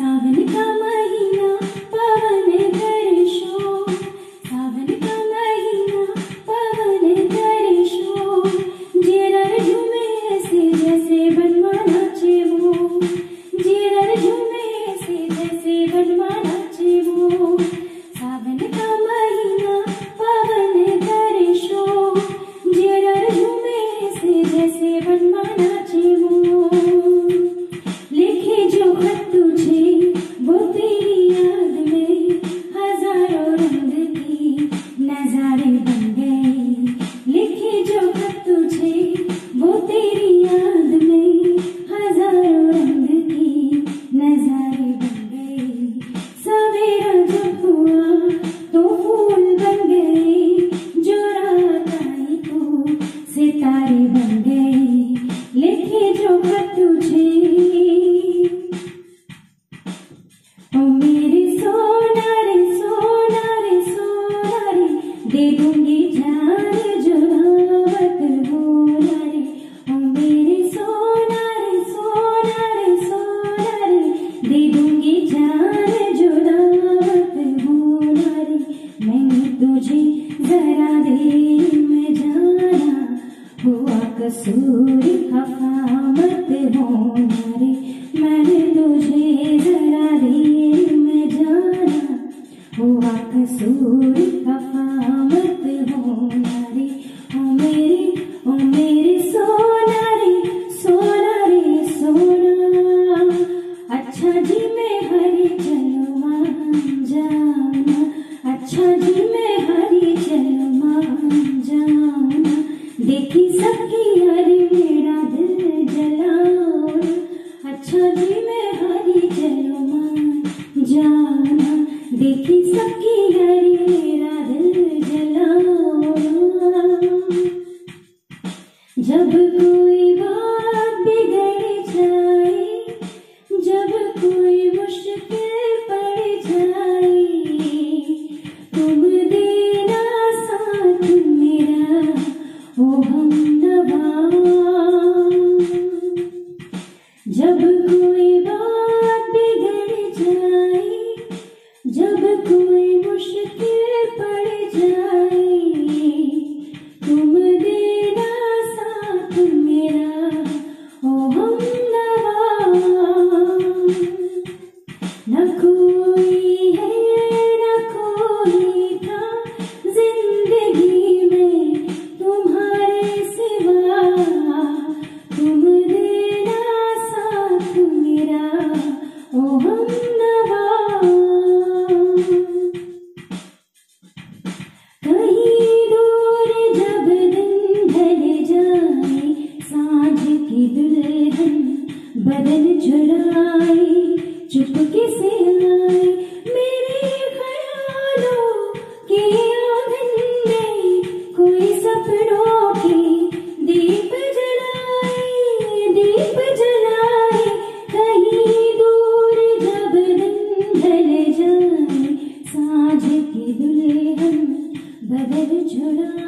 सावन का महीना पवन करे शोर, सावन का महीना पवन करे शोर, जेरर झूमे ऐसे जैसे बनवा नाचे वो, जेरर झूमे ऐसे जैसे बनवा नाचे वो। सावन का महीना पवन करे शोर, जेरर झूमे ऐसे जैसे बनवा नाचे वो। लिखे जो खत तुझे वो तेरी याद में हजारों रंग की नजारे बन गए, लिखे जो खत तुझे वो तेरी याद में हजारों रंग की नजारे बन गए। सवेरा जब हुआ तो फूल बन गए, जो रात आई तो सितारे बन गए, लिखे जो खत तुझे। ओ मेरे सोना रे सोना रे सोना रे, दे दूंगी जान जो दावत होना रे। ओ मेरे सोना रे सोना रे सोना रे, दे दूंगी जान जो दावत होना रे। मैंने तुझे जरा देर में जाना, हुआ कसूर खफा मत होना रे। मैंने तुझे जरा देर में जाना, हुआ कसूर खफा मत होना रे। ओ मेरे सोना रे सोना रे सोना, अच्छा जी मैं हरी चलो मान जाना, अच्छा जी मैं हरी चलो मान जाना। देखी सबकी हरी मेरा दिल जलाओ, अच्छा जी मैं हरी चलो मान जाना। देखी सबकी हरी मेरा दिल जलाओ। जब कोई बात बिगड़ जाए, जब कोई मुश्किल पड़ जाए, तुम देना साथ मेरा ओ हमदवा। जब कोई बात बिगड़ जाए, जब कोई मुश्किल पड़ जाए, तुम देना साथ मेरा ओ हमदवा। न कोई है न कोई था जिंदगी में तुम्हारे सिवा, तुम देना साथ मेरा ओ हमदवा। कहीं दूर जब दिन ढल जाए, सांझ की दुल्हन बदन चुराए, चुपके से आए मेरे ख्यालों के आंगन में, कोई सपनों के दीप जलाए, दीप जलाए। कहीं दूर जब दिन ढल जाए, सांझ की दुल्हन बदल चुराए।